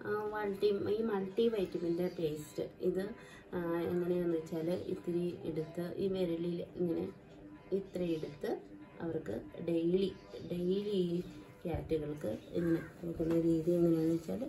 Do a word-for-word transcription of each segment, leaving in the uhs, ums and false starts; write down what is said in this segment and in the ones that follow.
Multi ഈ multi വൈറ്റമിൻ്റെ paste ഇത് എങ്ങനെയാണെന്ന് വെച്ചാൽ ഇത്തിരി എടുത്ത് ഈ വിരലിൽ ഇങ്ങനെ ഇത്ര എടുത്ത് അവർക്ക് ഡെയിലി ഡെയിലി ഈ ക്യാറ്റുകൾക്ക് ഇങ്ങനെ കൊടുക്കുന്ന രീതി എങ്ങനെയാണെന്ന് വെച്ചാൽ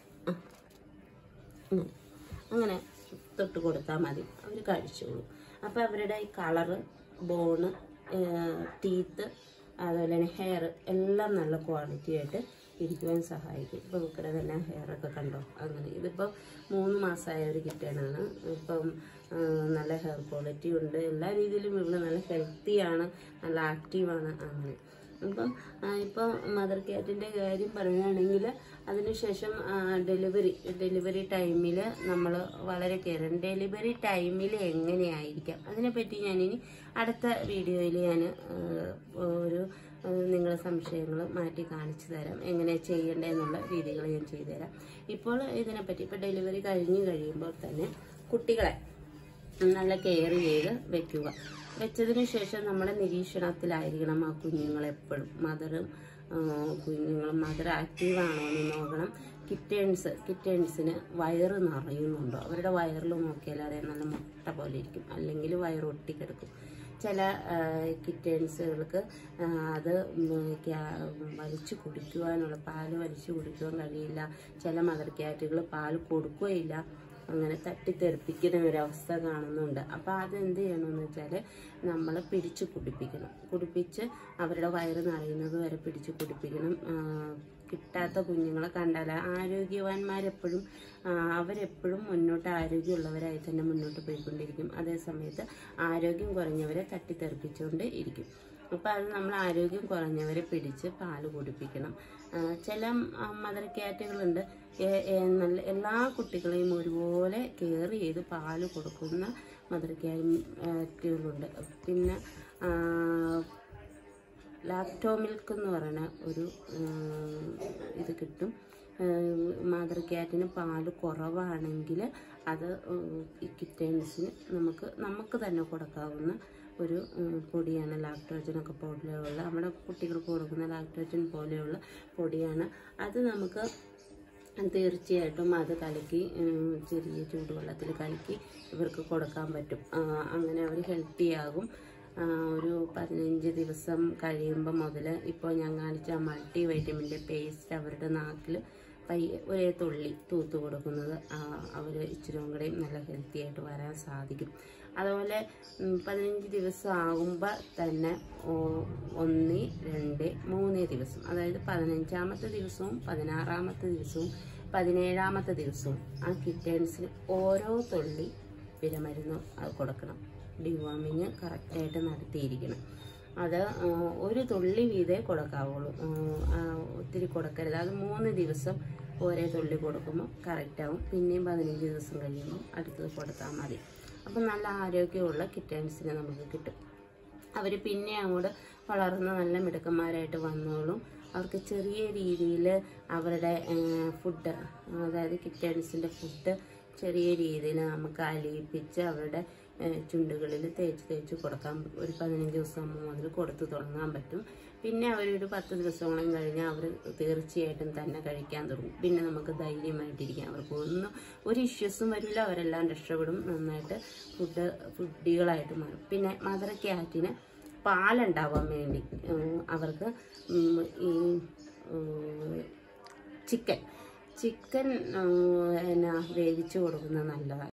അങ്ങനെ തൊട്ട് കൊടുത്താൽ മതി, അവർ കഴിച്ചോളൂ. അപ്പോൾ അവരുടെ ഈ കളറ്, ബോണ്, ടീത്ത്, അതുപോലെ തന്നെ ഹെയർ എല്ലാം നല്ല ക്വാളിറ്റി ആയിട്ട് ഇരിക്കുവാൻ സഹായിക്കും. ഇപ്പോൾ ഇവരുടെ തന്നെ ഹെയറൊക്കെ കണ്ടോ, അങ്ങനെ ഇതിപ്പോൾ മൂന്ന് മാസമായ ഒരു കിട്ടനാണ്. ഇപ്പം നല്ല ഹെയർ ക്വാളിറ്റി ഉണ്ട്, എല്ലാ രീതിയിലും ഇവൾ നല്ല ഹെൽത്തിയാണ്, നല്ല ആക്റ്റീവാണ്. അങ്ങനെ അപ്പം ഇപ്പോൾ മദർ ക്യാറ്റിൻ്റെ കാര്യം പറയുകയാണെങ്കിൽ അതിനുശേഷം ഡെലിവറി ഡെലിവറി ടൈമിൽ നമ്മൾ വളരെ കെയർ ചെയ്യണം. ഡെലിവറി ടൈമിൽ എങ്ങനെയായിരിക്കാം അതിനെപ്പറ്റി ഞാനിനി അടുത്ത വീഡിയോയിൽ ഞാൻ ഒരു നിങ്ങളുടെ സംശയങ്ങൾ മാറ്റി കാണിച്ചു തരാം, എങ്ങനെ ചെയ്യേണ്ടതെന്നുള്ള രീതികൾ ഞാൻ ചെയ്തു തരാം. ഇപ്പോൾ ഇതിനെപ്പറ്റി ഇപ്പോൾ ഡെലിവറി കഴിഞ്ഞ് കഴിയുമ്പോൾ തന്നെ കുട്ടികളെ നല്ല കെയർ ചെയ്ത് വെക്കുക. വെച്ചതിന് ശേഷം നമ്മുടെ നിരീക്ഷണത്തിലായിരിക്കണം ആ കുഞ്ഞുങ്ങളെപ്പോഴും. മദറും കുഞ്ഞുങ്ങളും മദർ ആക്റ്റീവാണോ എന്ന് നോക്കണം. കിറ്റേൺസ് കിറ്റേൺസിന് വയറ് നിറയുന്നുണ്ടോ, അവരുടെ വയറിൽ നോക്കിയാൽ അറിയാം നല്ല മുട്ട പോലെ ഇരിക്കും, അല്ലെങ്കിൽ വയറ് ഒട്ടിക്കിടക്കും. ചില കിറ്റേൺസുകൾക്ക് അത് വലിച്ചു കുടിക്കുവാനുള്ള പാല് വലിച്ചു കുടിക്കുവാൻ കഴിയില്ല. ചില മദർ ക്യാറ്റുകൾ പാല് കൊടുക്കുകയില്ല, അങ്ങനെ തട്ടിത്തെറിപ്പിക്കുന്ന ഒരവസ്ഥ കാണുന്നുണ്ട്. അപ്പോൾ അതെന്ത് ചെയ്യണമെന്ന് വെച്ചാൽ നമ്മൾ പിടിച്ച് കുടിപ്പിക്കണം. കുടിപ്പിച്ച് അവരുടെ വയറ് നിറയുന്നത് വരെ പിടിച്ച് കുടിപ്പിക്കണം. കിട്ടാത്ത കുഞ്ഞുങ്ങളെ കണ്ടാൽ ആരോഗ്യവാന്മാരെപ്പോഴും അവരെപ്പോഴും മുന്നോട്ട് ആരോഗ്യമുള്ളവരായി തന്നെ മുന്നോട്ട് പോയിക്കൊണ്ടിരിക്കും. അതേസമയത്ത് ആരോഗ്യം കുറഞ്ഞവരെ തട്ടിത്തെറിപ്പിച്ചുകൊണ്ട് ഇരിക്കും. അപ്പോൾ അത് നമ്മൾ ആരോഗ്യം കുറഞ്ഞവരെ പിടിച്ച് പാല് കുടിപ്പിക്കണം. ചില മദർ ക്യാറ്റുകളുണ്ട് നല്ല എല്ലാ കുട്ടികളെയും ഒരുപോലെ കെയർ ചെയ്ത് പാല് കൊടുക്കുന്ന മദർ ക്യാറ്റുകളുണ്ട്. പിന്നെ ലാക്ടോ മിൽക്ക് എന്ന് പറയുന്ന ഒരു ഇത് കിട്ടും. മദർ ക്യാറ്റിന് പാല് കുറവാണെങ്കിൽ അത് ഈ കിറ്റേൺസിന് നമുക്ക് നമുക്ക് തന്നെ കൊടുക്കാവുന്ന ഒരു പൊടിയാണ്. ലാക്ടോജനൊക്കെ പോലെയുള്ള നമ്മുടെ കുട്ടികൾക്ക് കൊടുക്കുന്ന ലാക്ടോജൻ പോലെയുള്ള പൊടിയാണ്. അത് നമുക്ക് തീർച്ചയായിട്ടും അത് കലക്കി ചെറിയ ചൂടുവെള്ളത്തിൽ കലക്കി ഇവർക്ക് കൊടുക്കാൻ പറ്റും. അങ്ങനെ അവർ ഹെൽത്തി ആകും. ഒരു പതിനഞ്ച് ദിവസം കഴിയുമ്പോൾ മുതൽ ഇപ്പോൾ ഞാൻ കാണിച്ച മൾട്ടി വൈറ്റമിൻ്റെ പേസ്റ്റ് അവരുടെ നാക്കിൽ പയ്യെ ഒരേ തുള്ളി തൂത്ത് കൊടുക്കുന്നത് അവർ ഇച്ചിരി കൂടെയും നല്ല ഹെൽത്തി ആയിട്ട് വരാൻ സാധിക്കും. അതുപോലെ പതിനഞ്ച് ദിവസം ആകുമ്പോൾ തന്നെ ഒന്ന് രണ്ട് മൂന്ന് ദിവസം, അതായത് പതിനഞ്ചാമത്തെ ദിവസവും പതിനാറാമത്തെ ദിവസവും പതിനേഴാമത്തെ ദിവസവും ആ കിറ്റേൺസിന് ഓരോ തുള്ളി വിരമരുന്ന് അത് കൊടുക്കണം. ഡിവാമിങ് കറക്റ്റായിട്ട് നടത്തിയിരിക്കണം. അത് ഒരു തുള്ളി വീതേ കൊടുക്കാവുള്ളൂ, ഒത്തിരി കൊടുക്കരുത്. അത് മൂന്ന് ദിവസം ഒരേ തുള്ളി കൊടുക്കുമ്പോൾ കറക്റ്റാവും. പിന്നെയും പതിനഞ്ച് ദിവസം കഴിയുമ്പോൾ അടുത്തത് കൊടുത്താൽ മതി. അപ്പം നല്ല ആരോഗ്യമുള്ള കിറ്റേൺസിനെ നമുക്ക് കിട്ടും. അവർ പിന്നെ അങ്ങോട്ട് വളർന്ന് നല്ല മിടുക്കന്മാരായിട്ട് വന്നോളും. അവർക്ക് ചെറിയ രീതിയിൽ അവരുടെ ഫുഡ്, അതായത് കിറ്റേൺസിൻ്റെ ഫുഡ് ചെറിയ രീതിയിൽ നമുക്ക് അലിയിപ്പിച്ച് അവരുടെ ചുണ്ടുകളിൽ തേച്ച് തേച്ച് കൊടുക്കാൻ ഒരു പതിനഞ്ച് ദിവസം മുതൽ കൊടുത്തു തുടങ്ങാൻ പറ്റും. പിന്നെ അവരൊരു പത്ത് ദിവസങ്ങളും കഴിഞ്ഞാൽ അവർ തീർച്ചയായിട്ടും തന്നെ കഴിക്കാൻ തുടങ്ങും. പിന്നെ നമുക്ക് ധൈര്യമായിട്ടിരിക്കാം, അവർക്ക് ഒന്നും ഒരു ഇഷ്യൂസും വരില്ല, അവരെല്ലാം രക്ഷപ്പെടും, നന്നായിട്ട് ഫുഡ് ഫുഡികളായിട്ട് മാറും. പിന്നെ മദർ ക്യാറ്റിന് പാലുണ്ടാവാൻ വേണ്ടി അവർക്ക് ഈ ചിക്കൻ ചിക്കൻ എന്നാ വേവിച്ച് കൊടുക്കുന്നത് നല്ലതാണ്.